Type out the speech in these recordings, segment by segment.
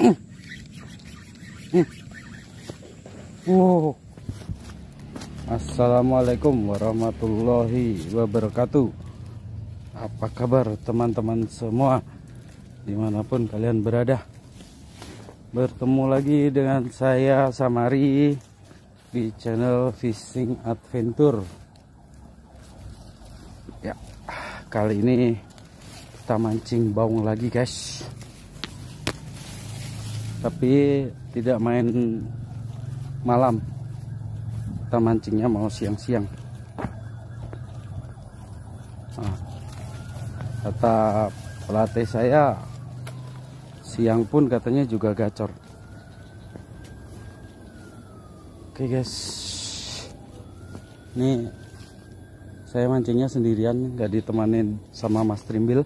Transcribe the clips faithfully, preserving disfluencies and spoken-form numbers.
Hmm. Hmm. Wow. Assalamualaikum warahmatullahi wabarakatuh. Apa kabar teman-teman semua dimanapun kalian berada? Bertemu lagi dengan saya Samari di channel Fishing Adventure. Ya, kali ini kita mancing baung lagi guys, tapi tidak main malam, kita mancingnya mau siang-siang. Nah, kata pelatih saya siang pun katanya juga gacor. Oke guys, ini saya mancingnya sendirian, nggak ditemanin sama Mas Trimbil.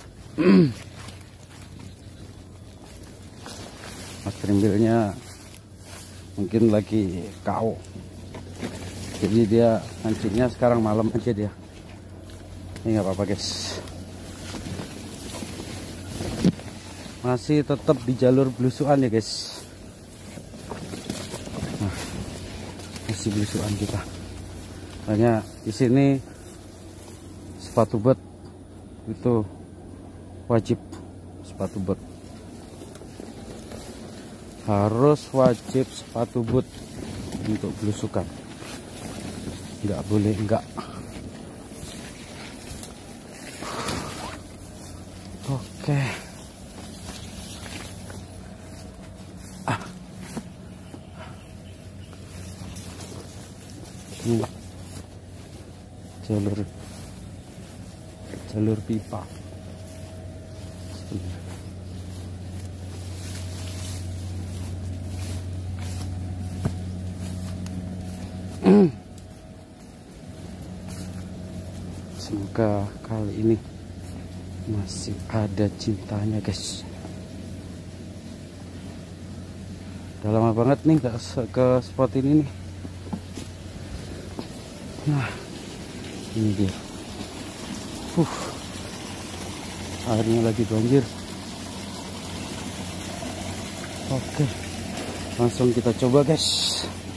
Mas Trimbilnya mungkin lagi K O, jadi dia mancingnya sekarang malam aja dia. Ini nggak apa-apa guys, masih tetap di jalur belusuan ya guys. Nah, masih belusuan kita. Makanya di sini sepatu bot itu wajib, sepatu bot harus wajib, sepatu boot untuk belusukan, nggak boleh enggak. Oke, ah. Ini jalur jalur pipa. Semoga kali ini masih ada cintanya guys. Udah lama banget nih gak ke spot ini nih. Nah, ini dia. Uh, airnya lagi banjir. Oke, langsung kita coba guys.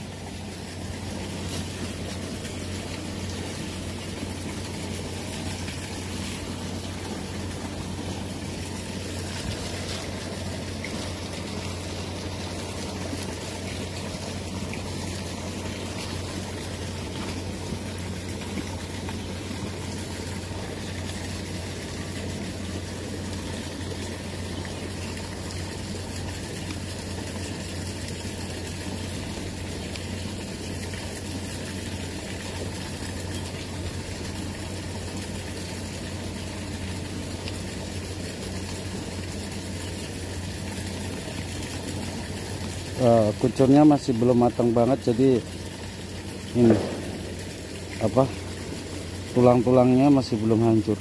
Uh, kucurnya masih belum matang banget, jadi ini apa, tulang-tulangnya masih belum hancur.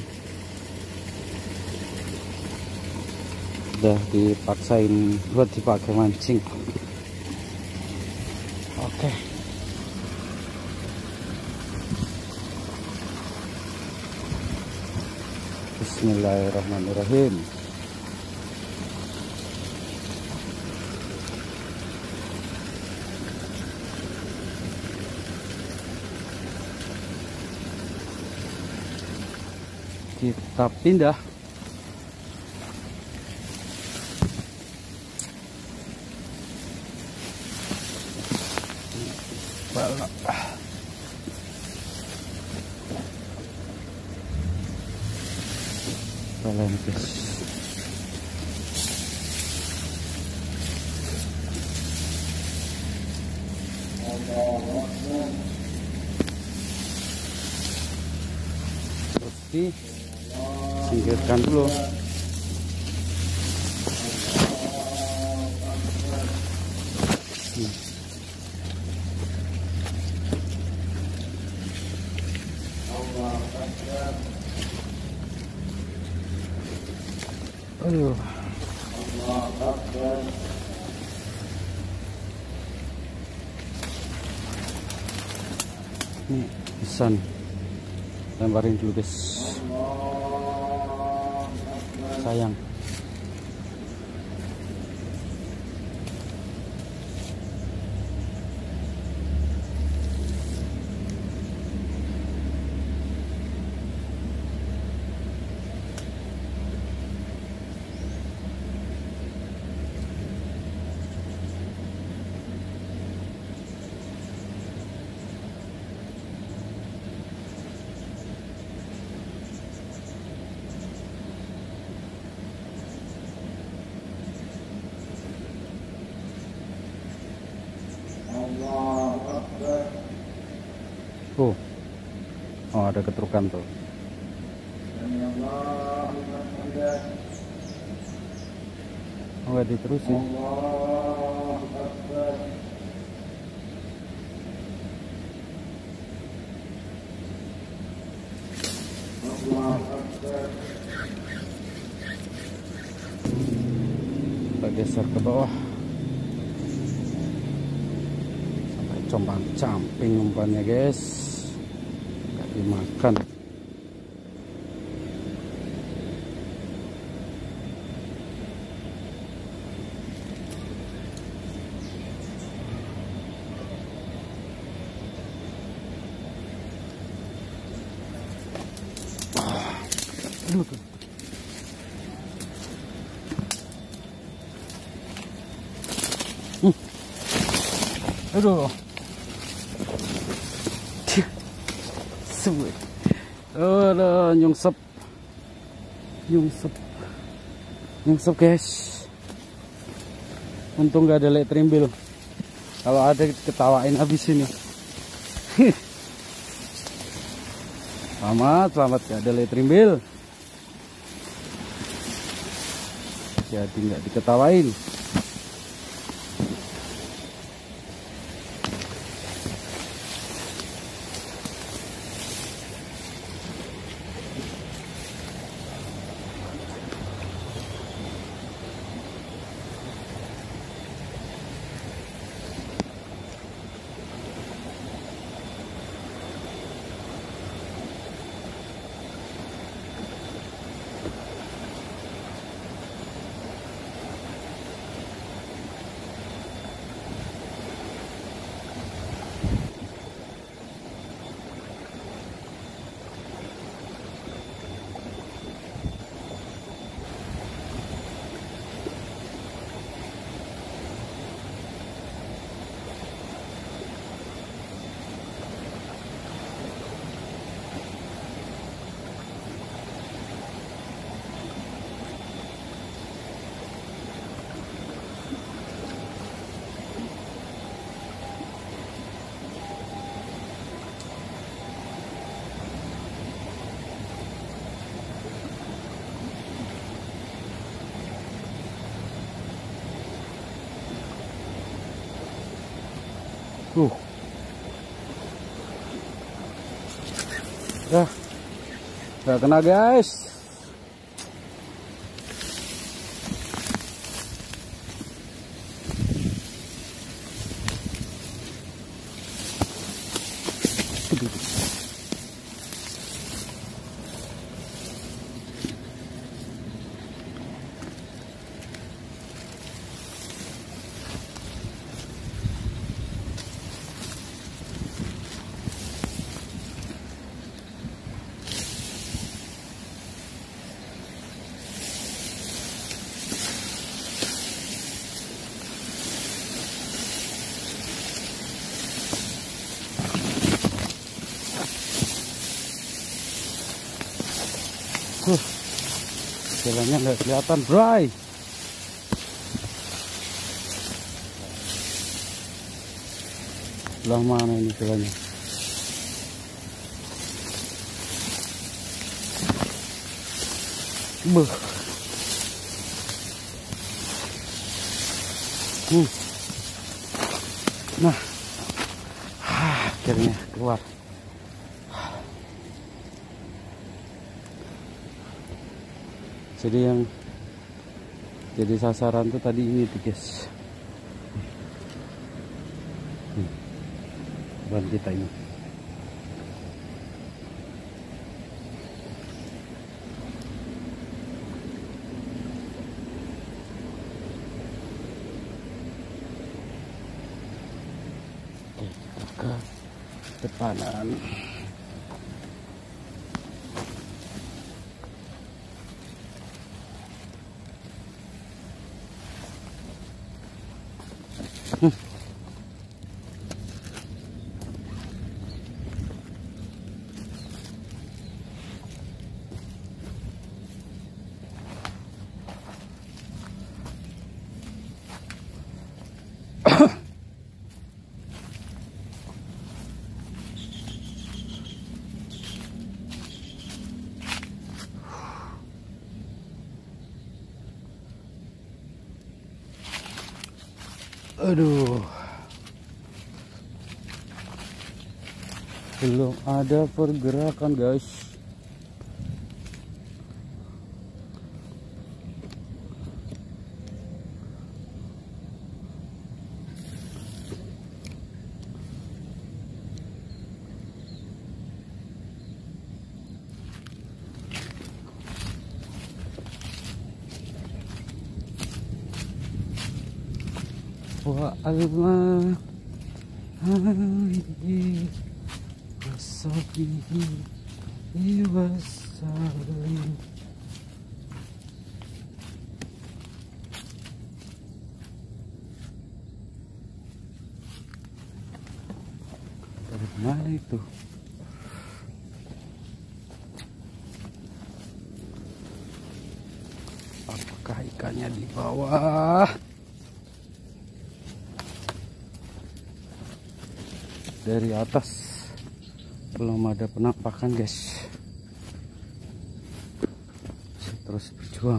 Udah dipaksain buat dipakai mancing. Oke, bismillahirrahmanirrahim. Kita pindah. Balap. Balap guys. Terus singkirkan dulu. Hmm. Aduh. Ini bisa nih, lemparin dulu guys. sayang. Oh, oh ada ketrukan tuh. Oh, nggak diterusin. Kita geser ke bawah sampai compang camping umpannya guys, nggak dimakan. Aduh, tuh. Hmm. Aduh. Sulit. Aduh, nyungsep. Nyungsep. Nyungsep, guys. Untung nggak ada lek trimbil. Kalau ada ketawain habis ini. Selamat, selamat gak ada lek trimbil. Jadi nggak diketawain. Uh. Ya. Nggak kena, guys. Uh, jalannya nggak kelihatan, bray. Sebelah mana ini jalannya? Beuh. Hmm. Nah, akhirnya keluar. Jadi yang jadi sasaran tuh tadi ini tuh, guys. Hmm. Ban kita ini. Oke, kita ke depanan. Hmm. Aduh, belum ada pergerakan guys. Wa Allah alaihi wassabihi wassalim. Dari mana itu? Apakah ikannya di bawah? Dari atas belum ada penampakan guys. Saya terus berjuang.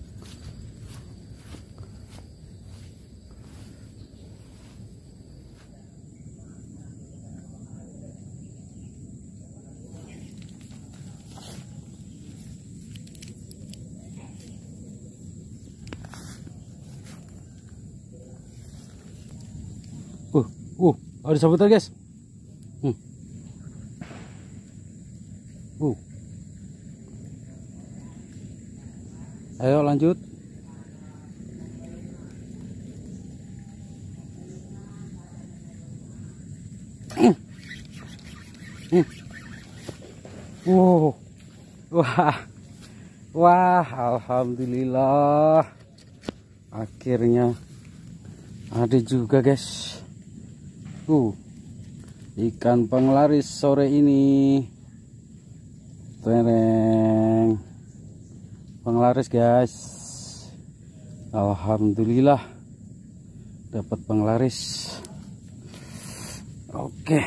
Uh, uh, ada sabutan guys. Hmm. Uh. Ayo lanjut. Hmm. Hmm. Wow. Wah. Wah, alhamdulillah. Akhirnya ada juga guys. Uh. Ikan penglaris sore ini. Tereng. Penglaris guys. Alhamdulillah dapat penglaris. Oke.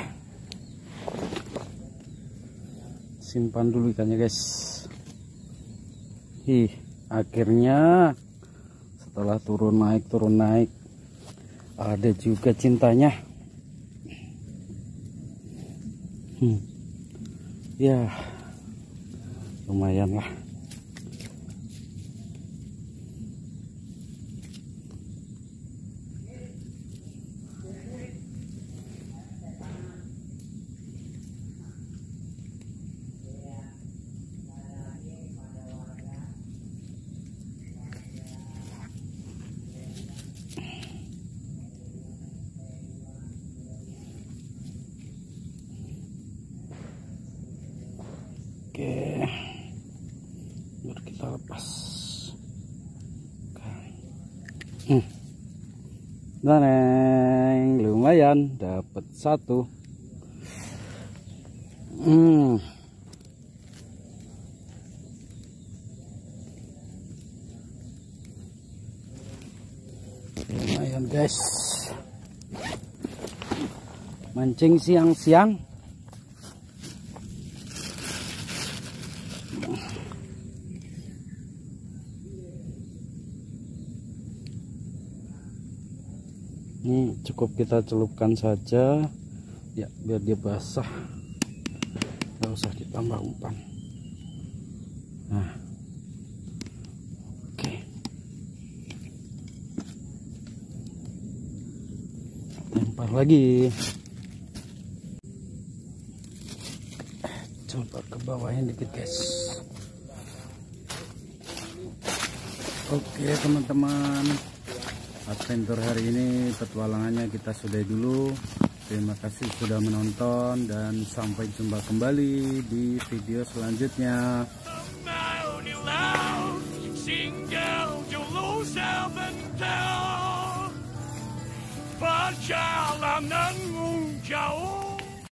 Simpan dulu ikannya guys. Ih, akhirnya setelah turun naik turun naik ada juga cintanya. Hmm. Ya, lumayan lah. Oke, biar kita lepas. Hmm. Dan lumayan dapat satu. Hmm. Lumayan guys. Mancing siang-siang. Ini cukup kita celupkan saja ya, biar dia basah, nggak usah ditambah umpan. Nah, oke, lempar lagi, coba ke bawahnya dikit guys. Oke teman-teman, adventure hari ini petualangannya kita sudahi dulu. Terima kasih sudah menonton dan sampai jumpa kembali di video selanjutnya. Berjalan menjauh.